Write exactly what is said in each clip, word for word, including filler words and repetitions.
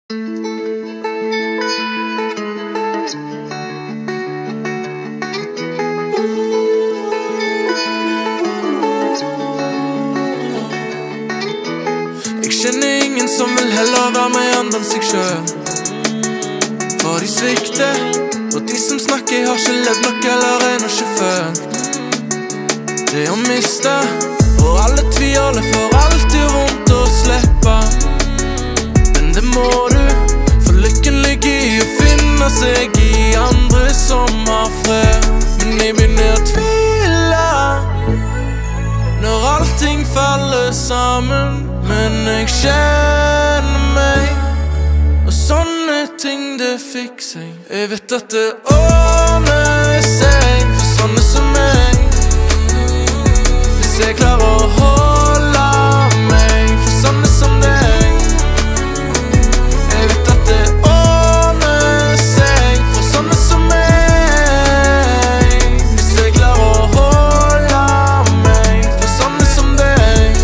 Kjenner ingen som vil heller være med andre enn seg selv. For de svikter, og de som snakker har ikke levd nok eller ennå ikke følt det å miste. Og alle tviler for alltid vondt å slippe. Men det må du, for lykken ligger i å finne seg i andre som har fred. Men jeg begynner å tvile når allting faller sammen. Men jeg kjenner meg, og sånne ting det fikk seg. Jeg vet at det ordner seg for sånne som meg. Hvis jeg klarer å holde meg for sånne som deg. Jeg vet at det ordner seg for sånne som meg. Hvis jeg klarer å holde meg for sånne som deg.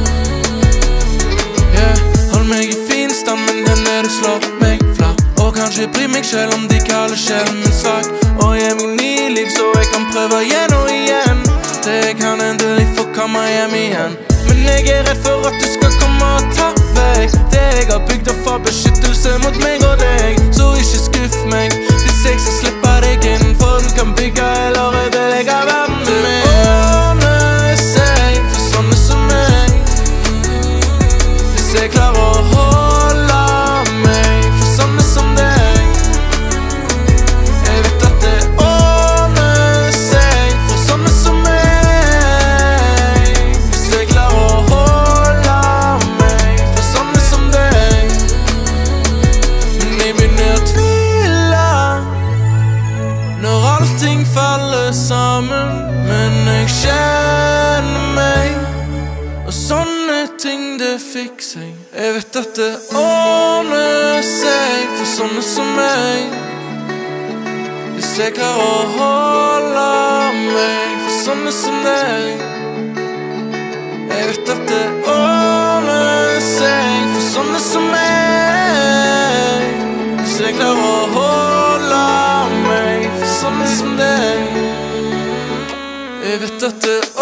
Meg i fin stand, men den er det slår meg flat. Og kanskje bry meg selv om de kaller sjelen min svak. Og gi meg ny liv så jeg kan prøve igjen og igjen. Det jeg kan endelig få komme hjem igjen. Men jeg er redd for at du skal komme og ta vekk det jeg har bygd opp for beskyttelse mot meg og deg. Så ikke skuff meg hvis jeg skal slippe deg inn, for du kan bygge eller ødelegge verden med. Det ordner seg for sånne som meg. Hvis jeg klarer å holde meg for sånne som deg. Jeg vet at det ordner seg for sånne som meg. Hvis jeg klarer å holde meg for sånne som deg. Men jeg begynner å tvile når allting faller sammen. Men jeg kjenner meg, og sånne ting det fikk seg. Jeg vet at det ordner seg for sånne som meg. Hvis jeg klarer å holde meg for sånne som deg. Jeg vet at det ordner seg for sånne som meg. Hvis jeg klarer å holde meg for sånne som deg. Jeg vet at det